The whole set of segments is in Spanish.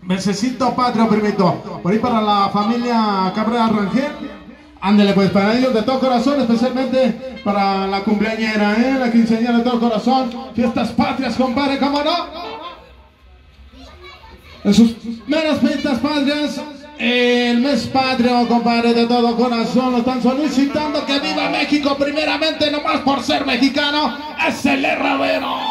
Mesecito patrio, primito. Por ahí para la familia Cabrera Rangel. Ándele pues, para ellos de todo corazón, especialmente para la cumpleañera, la quinceañera de todo corazón. Fiestas patrias, compadre, ¿cómo no? En sus meras fiestas patrias, el mes patrio, compadre, de todo corazón, lo están solicitando. Que viva México, primeramente, nomás por ser mexicano, es el Herradero.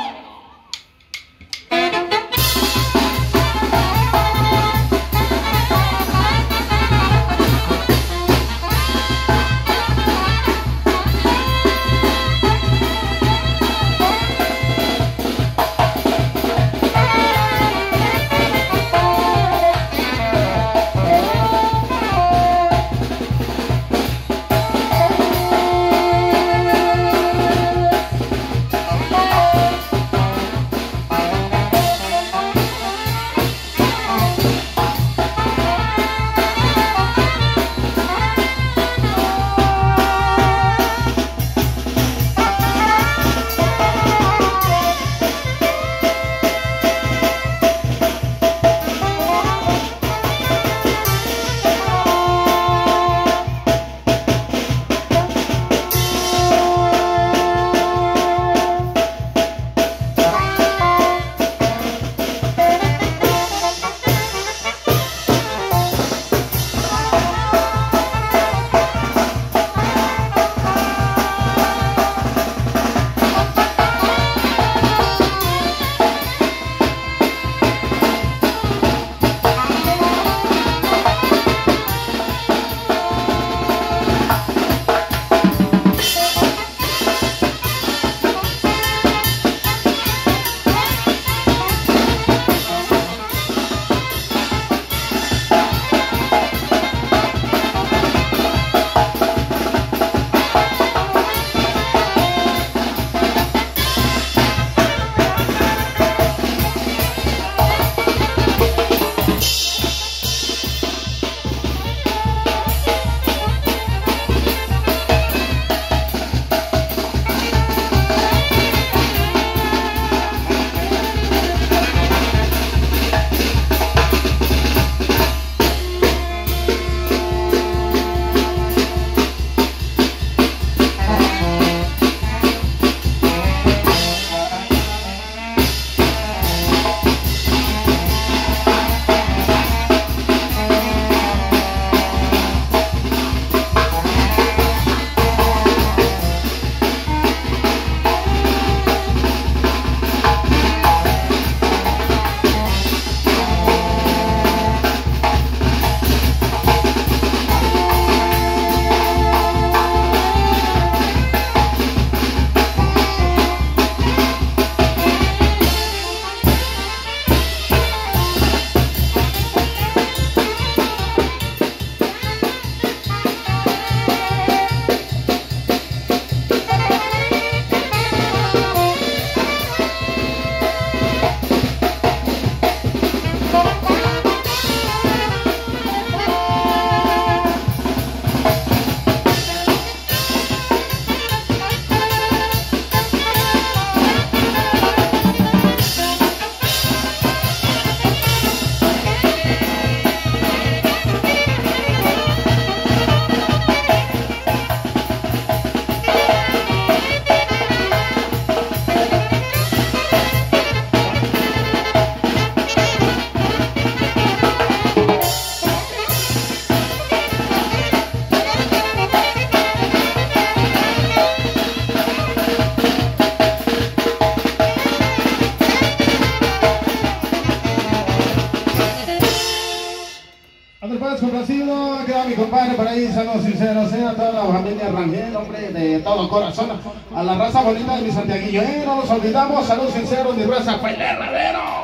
Complacido, ha quedado mi compadre por ahí, saludos sinceros, a toda la familia Rangel, hombre, de todo corazón, a la raza bonita de mi santiaguillo, no nos olvidamos, saludos sinceros, mi raza fue el Herradero.